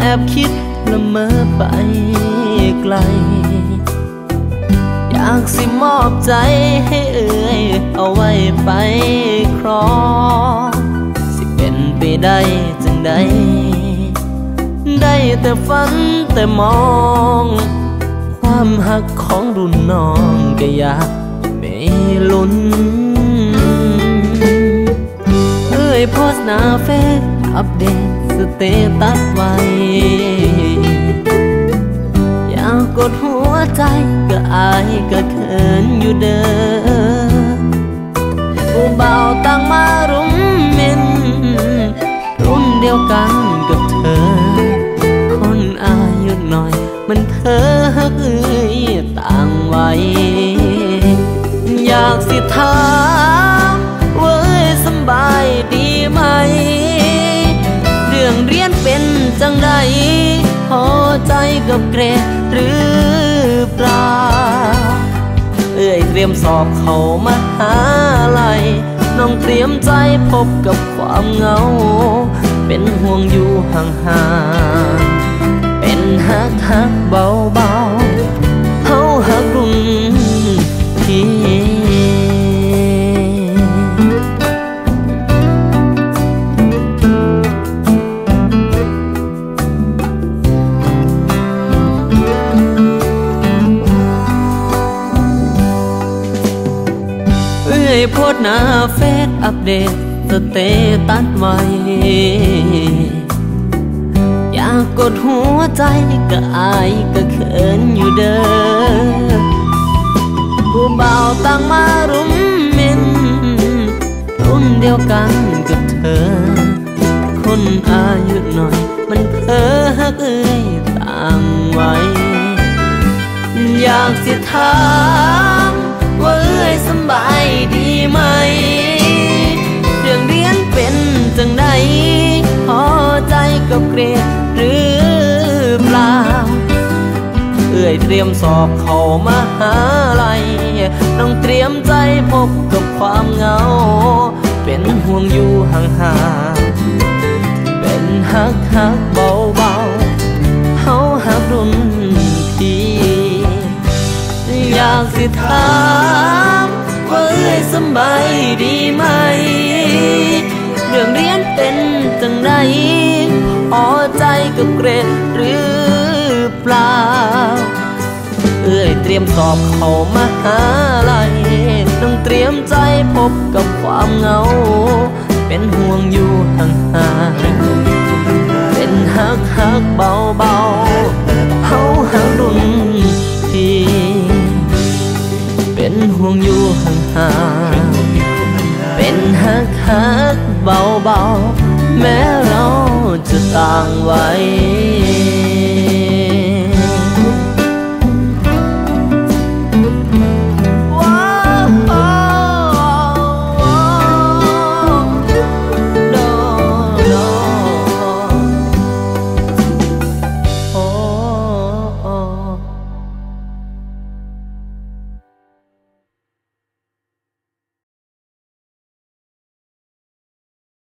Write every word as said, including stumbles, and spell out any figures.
อบคิดละเมอไปไกลอยากสิมอบใจให้เอ่ยเอาไว้ไปครองสิเป็นไปได้จังใดได้แต่ฝันแต่มองความหักของรุ่นน้องก็อยากไม่ลุ้นเอ่ยโพสต์หน้าเฟซอัปเดตสเตตัสไว้อยากกดหัวใจก็อายก็เขินอยู่เด้อผู้เบาต่างมารุมเมนรุ่นเดียวกันกับเธอคนอายุน้อยมันเพ้อฮักเอ้ยต่างวัยอยากสิถามว่าเอ้ยสบายดีไหมเรื่องเรียนเป็นจังใดพอใจกับเกรดหรือเปล่าเอ้ยเตรียมสอบเข้ามหาลัยน้องเตรียมใจพบกับความเหงาเป็นห่วงอยู่ห่างๆเป็นฮักฮักเบาๆเฮาฮักรุ่นพี่โพสต์หน้าเฟซอัปเดตสเตตัสไว้อยากกดหัวใจก็อายก็เขินอยู่เด้อผู้เบาต่างมารุมเมนรุ่นเดียวกันกับเธอคนอายุน้อยมันเพ้อฮักเอ้ยต่างวัยอยากสิถามว่าเอ้ยสบายดีไหมเรื่องเรียนเป็นจังใดพอใจกับเกรดหรือเปล่าเอ้ยเตรียมสอบเข้ามหาลัยต้องเตรียมใจพบกับความเหงาเป็นห่วงอยู่ห่างๆเป็นฮักฮักเบาๆเฮาฮักรุ่นพี่อยากสิถามว่าเอ้ยสบายดีไหมเรื่องเรียนเป็นจังใดพอใจกับเกรดหรือเปล่าเอ้ยเตรียมสอบเข้ามหาลัยต้องเตรียมใจพบกับความเหงาเป็นห่วงอยู่ห่างๆเป็นฮักฮักเบาๆเฮาฮักรุ่นพี่เป็นห่วงอยู่ห่างๆเป็นฮักฮักเบาๆแม้เราจะต่างวัย